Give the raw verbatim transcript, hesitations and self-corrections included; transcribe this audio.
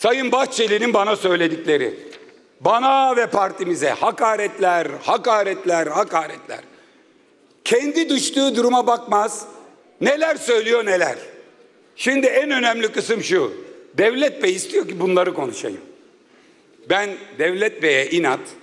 Sayın Bahçeli'nin bana söyledikleri, bana ve partimize hakaretler, hakaretler, hakaretler. Kendi düştüğü duruma bakmaz. Neler söylüyor neler. Şimdi en önemli kısım şu. Devlet Bey istiyor ki bunları konuşayım. Ben Devlet Bey'e inat